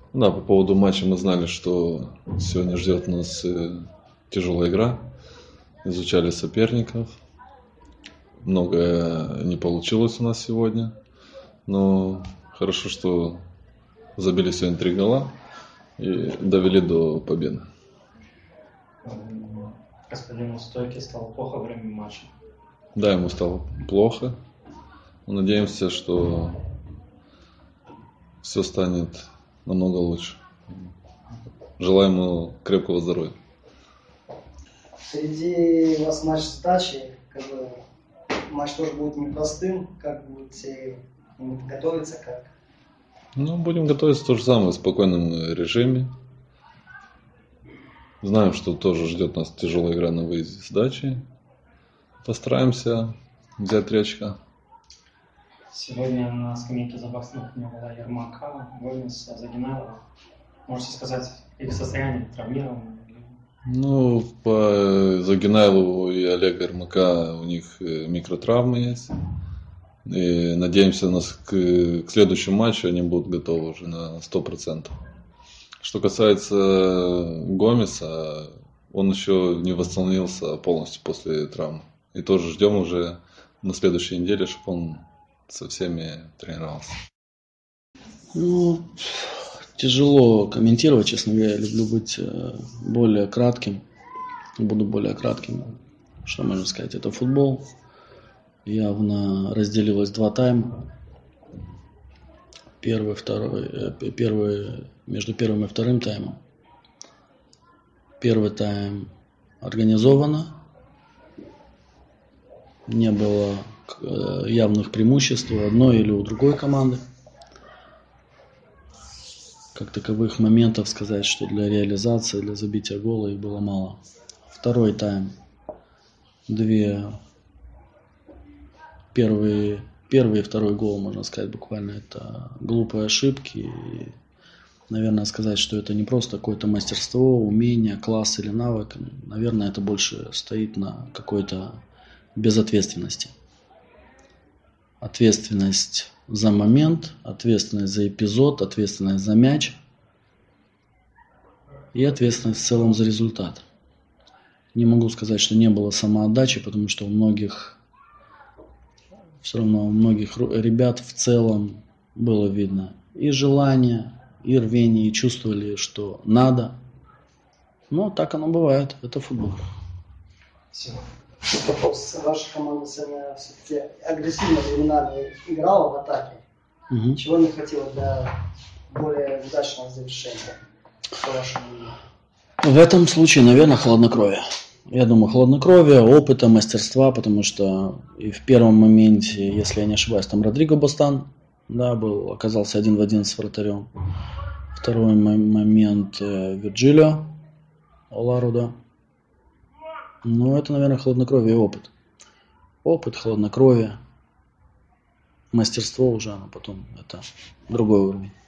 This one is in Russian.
Да, по поводу матча мы знали, что сегодня ждет нас тяжелая игра. Изучали соперников. Многое не получилось у нас сегодня. Но хорошо, что забили сегодня 3 гола и довели до победы. Господину Стойке стало плохо во время матча. Да, ему стало плохо. Но надеемся, что все станет намного лучше. Желаем ему крепкого здоровья. Впереди у вас матч с Дачей. Матч тоже будет непростым. Как будете готовиться? Будем готовиться то же самое, в спокойном режиме. Знаем, что тоже ждет нас тяжелая игра на выезде с Дачей. Постараемся взять 3 очка. Сегодня на скамейке запасных не было Ермака, Гомеса, Загинайлова. Можете сказать, их состояние травмировано? По Загинайлову и Олега Ермака у них микротравмы есть. И надеемся, к следующему матчу они будут готовы уже на 100%. Что касается Гомеса, он еще не восстановился полностью после травмы. И тоже ждем уже на следующей неделе, чтобы он со всеми тренировался. Тяжело комментировать, честно говоря. Я люблю быть более кратким. Буду более кратким. Что можно сказать? Это футбол. Явно разделилось 2 тайма. Между первым и вторым таймом. Первый тайм организованно. Не было явных преимуществ у одной или у другой команды. Как таковых моментов сказать, что для реализации, для забития гола их было мало. Второй тайм. Первый и второй гол, можно сказать, буквально это глупые ошибки. И, наверное, сказать, что это не просто какое-то мастерство, умение, класс или навык. Наверное, это больше стоит на какой-то безответственности. Ответственность за момент, ответственность за эпизод, ответственность за мяч и ответственность в целом за результат. Не могу сказать, что не было самоотдачи, потому что у многих ребят в целом было видно и желание, и рвение, и чувствовали, что надо. Но так оно бывает, это футбол. Ваша команда сегодня все-таки агрессивно временами играла в атаке. Чего не хватило для более удачного завершения, по вашему мнению? В этом случае, наверное, хладнокровие. Я думаю, хладнокровие, опыта, мастерства, потому что и в первом моменте, если я не ошибаюсь, там Родриго Бастан, оказался 1 в 1 с вратарем. Второй момент Вирджилио Оларуда. Это, наверное, хладнокровие и опыт. Опыт, хладнокровие, мастерство уже, а потом это другой уровень.